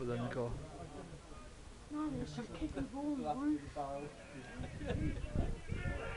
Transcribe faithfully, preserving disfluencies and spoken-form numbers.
than the car. No, it's just keep the ball on the roof.